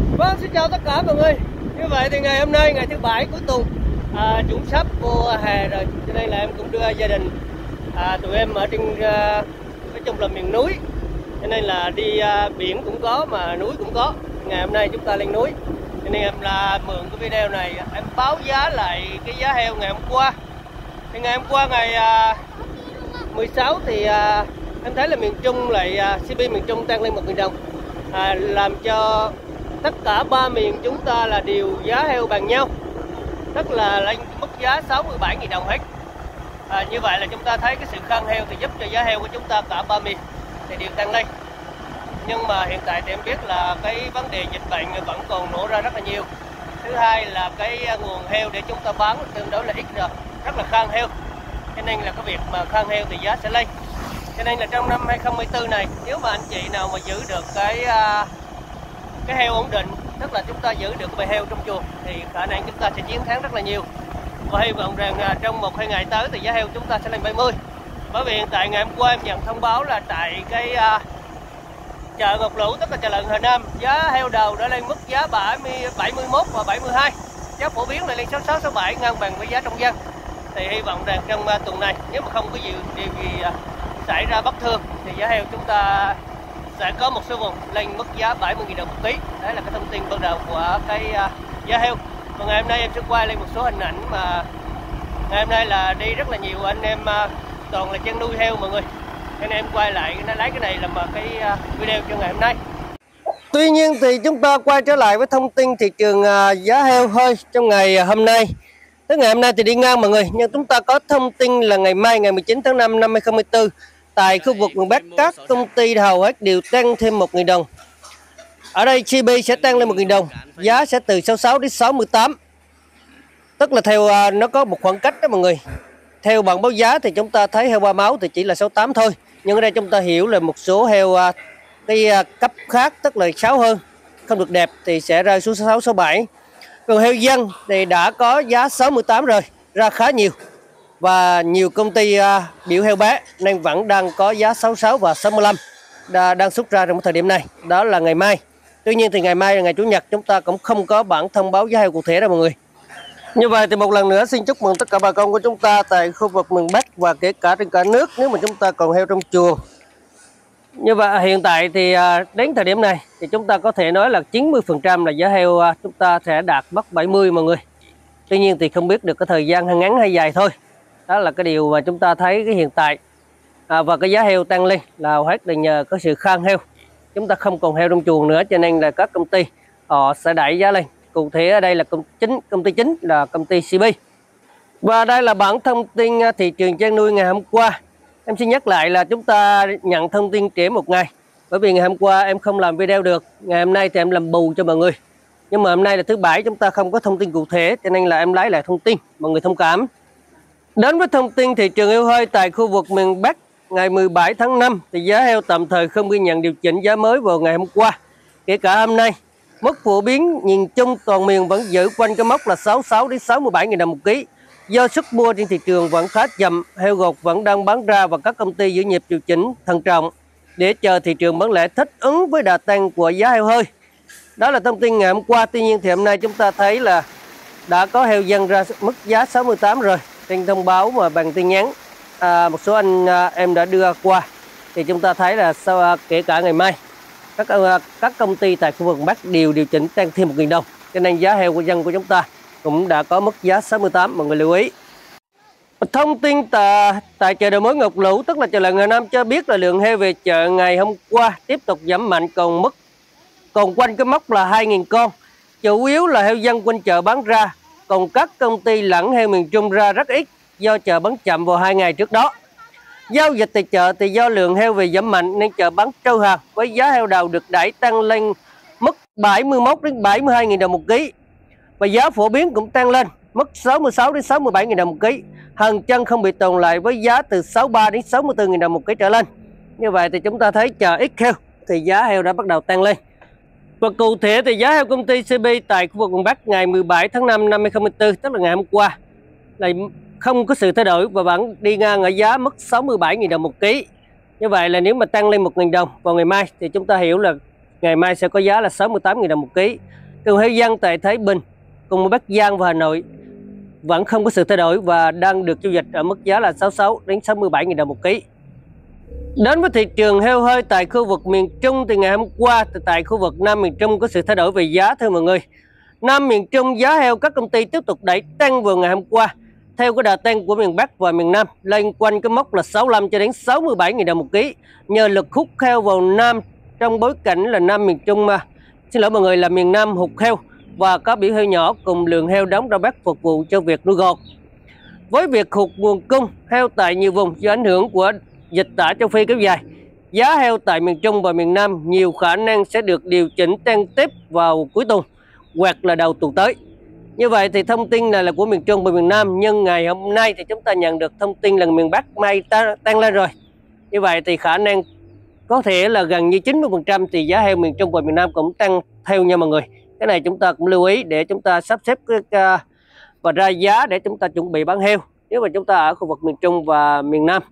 Vâng, xin chào tất cả mọi người. Như vậy thì ngày hôm nay, ngày thứ Bảy cuối tuần, cũng sắp vô hè rồi, cho nên là em cũng đưa gia đình tụi em ở trên nói chung là miền núi, cho nên là đi biển cũng có mà núi cũng có. Ngày hôm nay chúng ta lên núi, cho nên em là mượn cái video này em báo giá lại cái giá heo ngày hôm qua. Thì ngày hôm qua ngày 16 thì em thấy là miền Trung lại CP miền Trung tăng lên 1.000 đồng, làm cho tất cả ba miền chúng ta là đều giá heo bằng nhau, tức là lên mức giá 67.000 đồng hết. Như vậy là chúng ta thấy cái sự khan heo thì giúp cho giá heo của chúng ta cả ba miền thì đều tăng lên. Nhưng mà hiện tại thì em biết là cái vấn đề dịch bệnh vẫn còn nổ ra rất là nhiều. Thứ hai là cái nguồn heo để chúng ta bán tương đối là ít rồi, rất là khan heo, cho nên là cái việc mà khan heo thì giá sẽ lên. Cho nên là trong năm 2024 này, nếu mà anh chị nào mà giữ được cái heo ổn định, tức là chúng ta giữ được cái bầy heo trong chuồng, thì khả năng chúng ta sẽ chiến thắng rất là nhiều. Và hy vọng rằng trong 1-2 ngày tới thì giá heo chúng ta sẽ lên 70. Bởi vì hiện tại ngày hôm qua em nhận thông báo là tại cái chợ Ngọc Lũ, tức là chợ lợn Hà Nam, giá heo đầu đã lên mức giá 71 và 72. Giá phổ biến là lên 66, 67 ngang bằng với giá trong dân. Thì hy vọng rằng trong tuần này, nếu mà không có điều gì xảy ra bất thường thì giá heo chúng ta sẽ có một số vùng lên mức giá 70.000 đồng một ký. Đấy là cái thông tin ban đầu của cái giá heo. Và ngày hôm nay em sẽ quay lên một số hình ảnh mà ngày hôm nay là đi rất là nhiều anh em toàn là chăn nuôi heo mọi người. Cho nên em quay lại lấy cái này làm cái video cho ngày hôm nay. Tuy nhiên thì chúng ta quay trở lại với thông tin thị trường giá heo hơi trong ngày hôm nay. Tới ngày hôm nay thì đi ngang mọi người, nhưng chúng ta có thông tin là ngày mai ngày 19 tháng 5 năm 2024 tại khu vực miền Bắc các công ty hầu hết đều tăng thêm 1.000 đồng. Ở đây CP sẽ tăng lên 1.000 đồng, giá sẽ từ 66 đến 68. Tức là theo nó có một khoảng cách đó mọi người. Theo bảng báo giá thì chúng ta thấy heo ba máu thì chỉ là 68 thôi. Nhưng ở đây chúng ta hiểu là một số heo cái cấp khác, tức là 6 hơn, không được đẹp thì sẽ rơi xuống 66, 67. Còn heo dân thì đã có giá 68 rồi, ra khá nhiều. Và nhiều công ty biểu heo bé nên vẫn đang có giá 66 và 65 đang xuất ra trong thời điểm này. Đó là ngày mai. Tuy nhiên thì ngày mai là ngày Chủ nhật, chúng ta cũng không có bản thông báo giá heo cụ thể đâu mọi người. Như vậy thì một lần nữa xin chúc mừng tất cả bà con của chúng ta tại khu vực miền Bắc và kể cả trên cả nước nếu mà chúng ta còn heo trong chuồng. Như vậy hiện tại thì đến thời điểm này thì chúng ta có thể nói là 90% là giá heo chúng ta sẽ đạt mốc 70 mọi người. Tuy nhiên thì không biết được cái thời gian ngắn hay dài thôi. Đó là cái điều mà chúng ta thấy cái hiện tại. Và cái giá heo tăng lên là hầu hết là nhờ có sự khan heo. Chúng ta không còn heo trong chuồng nữa cho nên là các công ty họ sẽ đẩy giá lên. Cụ thể ở đây là công ty chính là công ty CP. Và đây là bản thông tin thị trường chăn nuôi ngày hôm qua. Em xin nhắc lại là chúng ta nhận thông tin trễ một ngày. Bởi vì ngày hôm qua em không làm video được. Ngày hôm nay thì em làm bù cho mọi người. Nhưng mà hôm nay là thứ Bảy, chúng ta không có thông tin cụ thể, cho nên là em lấy lại thông tin. Mọi người thông cảm. Đến với thông tin thị trường heo hơi tại khu vực miền Bắc ngày 17 tháng 5 thì giá heo tạm thời không ghi nhận điều chỉnh giá mới vào ngày hôm qua. Kể cả hôm nay, mức phổ biến nhìn chung toàn miền vẫn giữ quanh cái mốc là 66 đến 67.000 đồng một ký. Do sức mua trên thị trường vẫn khá chậm, heo gột vẫn đang bán ra và các công ty giữ nhịp điều chỉnh thận trọng để chờ thị trường bán lẻ thích ứng với đà tăng của giá heo hơi. Đó là thông tin ngày hôm qua. Tuy nhiên thì hôm nay chúng ta thấy là đã có heo dân ra mức giá 68 rồi. Trên thông báo mà bằng tin nhắn một số anh em đã đưa qua thì chúng ta thấy là sau kể cả ngày mai các công ty tại khu vực Bắc đều điều chỉnh tăng thêm 1.000 đồng. Cho nên giá heo của dân của chúng ta cũng đã có mức giá 68, mọi người lưu ý. Thông tin tại chợ đầu mối Ngọc Lũ, tức là chợ lợn Hà Nam cho biết là lượng heo về chợ ngày hôm qua tiếp tục giảm mạnh, còn quanh cái mốc là 2.000 con. Chủ yếu là heo dân quanh chợ bán ra, còn các công ty lẫn heo miền Trung ra rất ít do chợ bán chậm vào 2 ngày trước đó. Giao dịch tại chợ thì do lượng heo về giảm mạnh nên chợ bán trâu hàng với giá heo đầu được đẩy tăng lên mức 71 đến 72.000 đồng một ký. Và giá phổ biến cũng tăng lên mức 66 đến 67.000 đồng một ký. Hàng chân không bị tồn lại với giá từ 63 đến 64.000 đồng một ký trở lên. Như vậy thì chúng ta thấy chợ ít heo thì giá heo đã bắt đầu tăng lên. Và cụ thể thì giá heo công ty CP tại khu vực miền Bắc ngày 17 tháng 5 năm 2024, tức là ngày hôm qua, là không có sự thay đổi và vẫn đi ngang ở giá mức 67.000 đồng một ký. Như vậy là nếu mà tăng lên 1.000 đồng vào ngày mai thì chúng ta hiểu là ngày mai sẽ có giá là 68.000 đồng một ký. Còn heo giăng tại Thái Bình cùng Bắc Giang và Hà Nội vẫn không có sự thay đổi và đang được giao dịch ở mức giá là 66 đến 67.000 đồng một ký. Đến với thị trường heo hơi tại khu vực miền Trung thì ngày hôm qua tại khu vực Nam miền Trung có sự thay đổi về giá thưa mọi người. Nam miền Trung giá heo các công ty tiếp tục đẩy tăng vào ngày hôm qua theo cái đà tăng của miền Bắc và miền Nam lên quanh cái mốc là 65 cho đến 67.000 đồng một ký nhờ lực hút heo vào Nam trong bối cảnh là Nam miền Trung xin lỗi mọi người là miền Nam hụt heo và có biểu heo nhỏ cùng lượng heo đóng ra Bắc phục vụ cho việc nuôi gọt. Với việc hụt nguồn cung heo tại nhiều vùng do ảnh hưởng của dịch tả châu Phi kéo dài, giá heo tại miền Trung và miền Nam nhiều khả năng sẽ được điều chỉnh tăng tiếp vào cuối tuần hoặc là đầu tuần tới. Như vậy thì thông tin này là của miền Trung và miền Nam, nhưng ngày hôm nay thì chúng ta nhận được thông tin là miền Bắc may tăng lên rồi. Như vậy thì khả năng có thể là gần như 90% thì giá heo miền Trung và miền Nam cũng tăng theo nha mọi người. Cái này chúng ta cũng lưu ý để chúng ta sắp xếp và ra giá để chúng ta chuẩn bị bán heo nếu mà chúng ta ở khu vực miền Trung và miền Nam.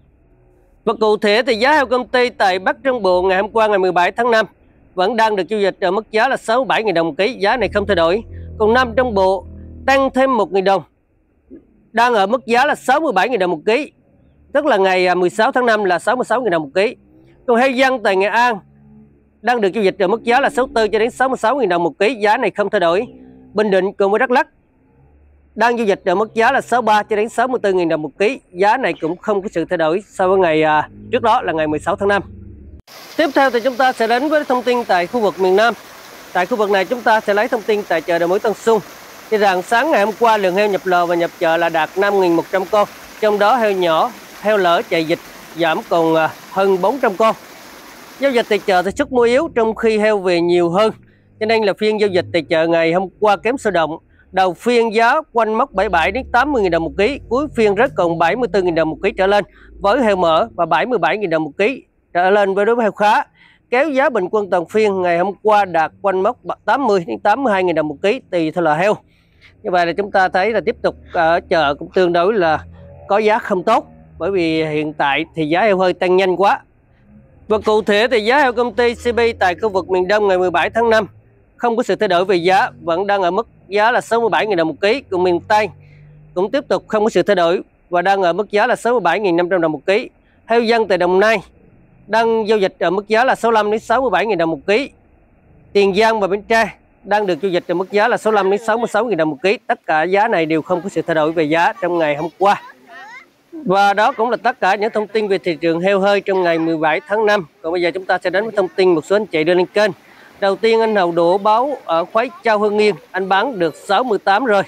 Và cụ thể thì giá heo công ty tại Bắc Trung Bộ ngày hôm qua ngày 17 tháng 5 vẫn đang được giao dịch ở mức giá là 67.000 đồng một ký, giá này không thay đổi. Còn Nam Trung Bộ tăng thêm 1.000 đồng, đang ở mức giá là 67.000 đồng một ký, tức là ngày 16 tháng 5 là 66.000 đồng một ký. Còn heo giăng tại Nghệ An đang được giao dịch ở mức giá là 64 cho đến 66.000 đồng một ký, giá này không thay đổi. Bình Định cùng với Đắk Lắk đang giao dịch ở mức giá là 63 cho đến 64.000 đồng một ký, giá này cũng không có sự thay đổi so với ngày trước đó là ngày 16 tháng 5. Tiếp theo thì chúng ta sẽ đến với thông tin tại khu vực miền Nam. Tại khu vực này chúng ta sẽ lấy thông tin tại chợ Đầu Mối Tân Xuân. Thì rạng sáng ngày hôm qua lượng heo nhập lò và nhập chợ là đạt 5.100 con, trong đó heo nhỏ, heo lỡ chạy dịch giảm còn hơn 400 con. Giao dịch tại chợ thì sức mua yếu trong khi heo về nhiều hơn, cho nên là phiên giao dịch tại chợ ngày hôm qua kém sôi động. Đầu phiên giá quanh mốc 77 đến 80.000 đồng một ký, cuối phiên rớt còn 74.000 đồng một ký trở lên với heo mỡ và 77.000 đồng một ký trở lên với đối với heo khá. Kéo giá bình quân toàn phiên ngày hôm qua đạt quanh mốc 80 đến 82.000 đồng một ký tùy theo loại heo. Như vậy là chúng ta thấy là tiếp tục ở chợ cũng tương đối là có giá không tốt, bởi vì hiện tại thì giá heo hơi tăng nhanh quá. Và cụ thể thì giá heo công ty CP tại khu vực miền Đông ngày 17 tháng 5 không có sự thay đổi về giá, vẫn đang ở mức giá là 67.000 đồng một ký. Còn miền Tây cũng tiếp tục không có sự thay đổi và đang ở mức giá là 67.500 đồng một ký. Heo giăng tại Đồng Nai đang giao dịch ở mức giá là 65 đến 67.000 đồng một ký. Tiền Giang và Bến Tre đang được giao dịch ở mức giá là 65 đến 66.000 đồng một ký. Tất cả giá này đều không có sự thay đổi về giá trong ngày hôm qua. Và đó cũng là tất cả những thông tin về thị trường heo hơi trong ngày 17 tháng 5. Còn bây giờ chúng ta sẽ đến với thông tin một số anh chị đưa lên kênh. Đầu tiên anh Hậu Đỗ báo ở Khoái Châu Hưng Yên, anh bán được 68 rồi.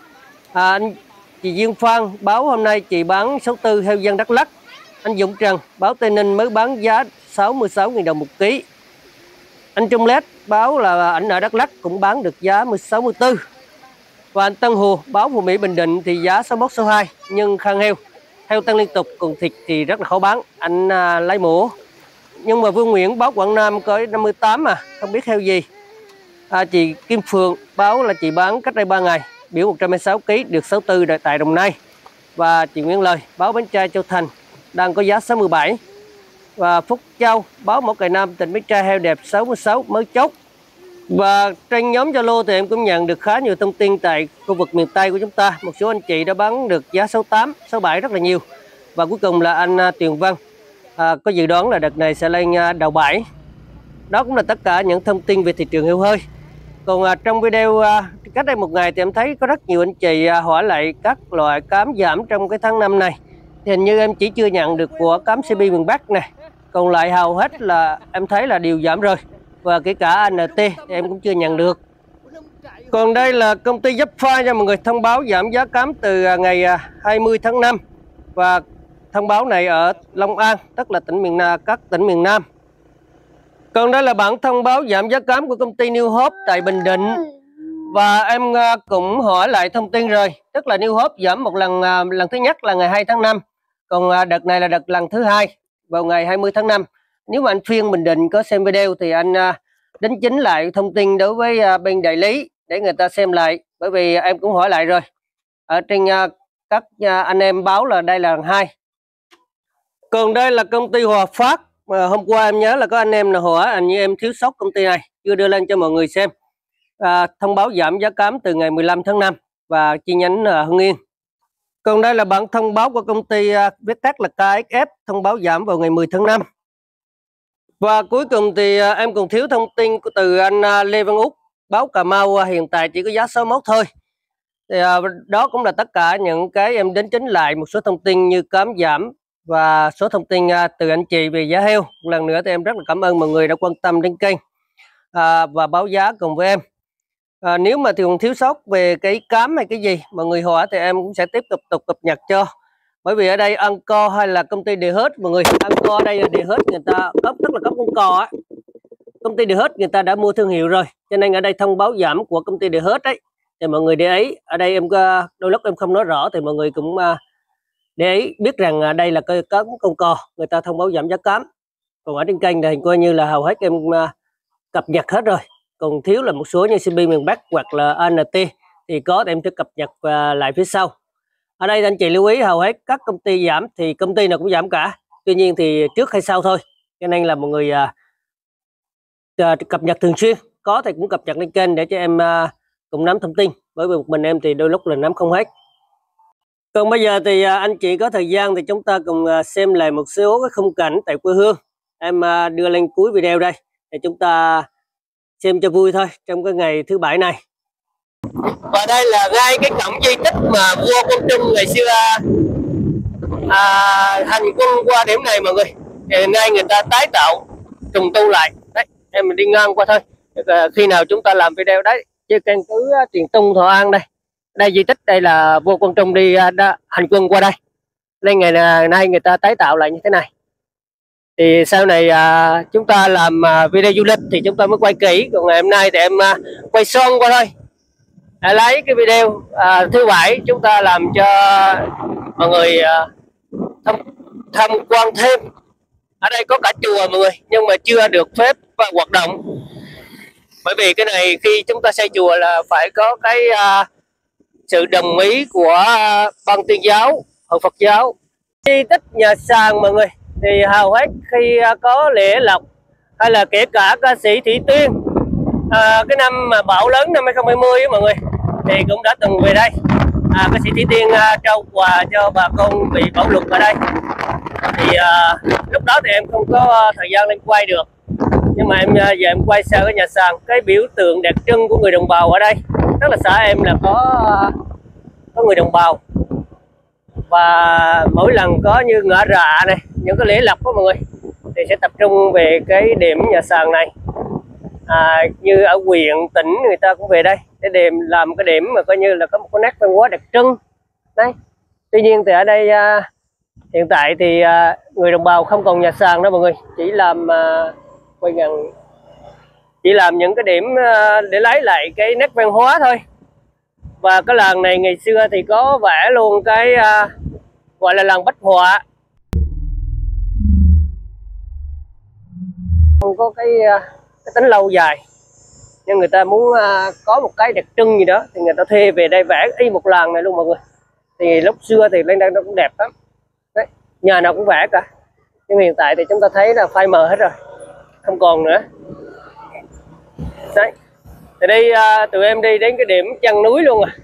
Chị Duyên Phan báo hôm nay chị bán 64 heo giăng Đắk Lắk. Anh Dũng Trần báo Tây Ninh mới bán giá 66.000 đồng một ký. Anh Trung Lét báo là ảnh ở Đắk Lắk cũng bán được giá 64. Và anh Tân Hồ báo Phú Mỹ Bình Định thì giá 61 62 nhưng khan heo. Heo tăng liên tục, còn thịt thì rất là khó bán. Anh lấy mổ. Nhưng mà Vương Nguyễn báo Quảng Nam có 58 không biết heo gì. Chị Kim Phượng báo là chị bán cách đây 3 ngày, biểu 126 kg được 64 tại Đồng Nai. Và chị Nguyễn Lời báo Bến Tre Châu Thành đang có giá 67. Và Phúc Châu báo Mỏ Cày Nam tỉnh Bến Tre heo đẹp 66 mới chốt. Và trên nhóm Zalo thì em cũng nhận được khá nhiều thông tin tại khu vực miền Tây của chúng ta. Một số anh chị đã bán được giá 68, 67 rất là nhiều. Và cuối cùng là anh Tuyền Văn có dự đoán là đợt này sẽ lên đầu 7. Đó cũng là tất cả những thông tin về thị trường heo hơi. Còn trong video cách đây một ngày thì em thấy có rất nhiều anh chị hỏi lại các loại cám giảm trong cái tháng 5 này. Thì hình như em chỉ chưa nhận được của cám CP miền Bắc này. Còn lại hầu hết là em thấy là đều giảm rồi. Và kể cả ANT thì em cũng chưa nhận được. Còn đây là công ty Zapa cho mọi người thông báo giảm giá cám từ ngày 20 tháng 5. Và thông báo này ở Long An, tức là các tỉnh miền Nam. Còn đây là bản thông báo giảm giá cám của công ty New Hope tại Bình Định. Và em cũng hỏi lại thông tin rồi, tức là New Hope giảm một lần, lần thứ nhất là ngày 2 tháng 5. Còn đợt này là đợt lần thứ hai vào ngày 20 tháng 5. Nếu mà anh Phiên Bình Định có xem video thì anh đính chính lại thông tin đối với bên đại lý để người ta xem lại. Bởi vì em cũng hỏi lại rồi. Ở trên các anh em báo là đây là lần 2. Còn đây là công ty Hòa Phát hôm qua em nhớ là có anh em nào hỏi anh như em thiếu sót công ty này chưa đưa lên cho mọi người xem. Thông báo giảm giá cám từ ngày 15 tháng 5 và chi nhánh Hưng Yên. Còn đây là bản thông báo của công ty viết tắt là KXF, thông báo giảm vào ngày 10 tháng 5. Và cuối cùng thì em còn thiếu thông tin từ anh Lê Văn Úc, báo Cà Mau hiện tại chỉ có giá 61 thôi. Thì đó cũng là tất cả những cái em đính chính lại một số thông tin như cám giảm và số thông tin từ anh chị về giá heo. Một lần nữa thì em rất là cảm ơn mọi người đã quan tâm đến kênh và báo giá cùng với em. Nếu mà thì còn thiếu sót về cái cám hay cái gì mọi người hỏi thì em cũng sẽ tiếp tục cập nhật cho. Bởi vì ở đây Anco hay là công ty Đề Hết mọi người, Anco ở đây là Đề Hết người ta cấp, tức là cấp con cò á. Công ty Đề Hết người ta đã mua thương hiệu rồi, cho nên ở đây thông báo giảm của công ty Đề Hết ấy thì mọi người để ý. Ở đây em đôi lúc em không nói rõ thì mọi người cũng để ý biết rằng đây là cái cám con cò, người ta thông báo giảm giá cám. Còn ở trên kênh thì coi như là hầu hết em cập nhật hết rồi. Còn thiếu là một số như CP miền Bắc hoặc là ANT thì có thì em sẽ cập nhật lại phía sau. Ở đây anh chị lưu ý hầu hết các công ty giảm thì công ty nào cũng giảm cả. Tuy nhiên thì trước hay sau thôi. Cho nên là mọi người cập nhật thường xuyên. Có thì cũng cập nhật lên kênh để cho em cùng nắm thông tin. Bởi vì một mình em thì đôi lúc là nắm không hết. Còn bây giờ thì anh chị có thời gian thì chúng ta cùng xem lại một số cái khung cảnh tại quê hương. Em đưa lên cuối video đây để chúng ta xem cho vui thôi trong cái ngày thứ Bảy này. Và đây là ngay cái cổng di tích mà vua Quang Trung ngày xưa hành quân qua điểm này mọi người. Thì nay người ta tái tạo trùng tu lại. Đấy, em đi ngang qua thôi. Khi nào chúng ta làm video đấy chứ căn cứ Tiền Tung Thọ An đây. Đây di tích đây là vua Quang Trung đi hành quân qua đây. Nên ngày nay người ta tái tạo lại như thế này. Thì sau này chúng ta làm video du lịch thì chúng ta mới quay kỹ. Còn ngày hôm nay thì em quay son qua thôi. Lấy cái video thứ Bảy chúng ta làm cho mọi người tham quan thêm. Ở đây có cả chùa mọi người nhưng mà chưa được phép hoạt động. Bởi vì cái này khi chúng ta xây chùa là phải có cái sự đồng ý của ban tuyên giáo, Hội Phật giáo. Di tích nhà sàn mọi người thì hầu hết khi có lễ lộc hay là kể cả ca sĩ Thủy Tiên cái năm mà bão lớn năm 2020 mọi người thì cũng đã từng về đây. Ca sĩ Thủy Tiên trao quà cho bà con bị bão lụt ở đây. Thì lúc đó thì em không có thời gian lên quay được, nhưng mà giờ em quay xa cái nhà sàn, cái biểu tượng đặc trưng của người đồng bào ở đây. Tức là xã em là có người đồng bào, và mỗi lần có như ngã rạ này, những cái lễ lộc đó mọi người thì sẽ tập trung về cái điểm nhà sàn này. Như ở huyện tỉnh người ta cũng về đây để làm cái điểm mà coi như là có một cái nét văn hóa đặc trưng đấy. Tuy nhiên thì ở đây hiện tại thì người đồng bào không còn nhà sàn đó mọi người, chỉ làm chỉ làm những cái điểm để lấy lại cái nét văn hóa thôi. Và cái làng này ngày xưa thì có vẽ luôn cái gọi là làng bách họa, không có cái tính lâu dài, nhưng người ta muốn có một cái đặc trưng gì đó thì người ta thuê về đây vẽ y một làng này luôn mọi người. Thì lúc xưa thì lên đây nó cũng đẹp lắm đấy, nhà nào cũng vẽ cả, nhưng hiện tại thì chúng ta thấy là phai mờ hết rồi, không còn nữa đấy. Thì đây tụi em đi đến cái điểm chân núi luôn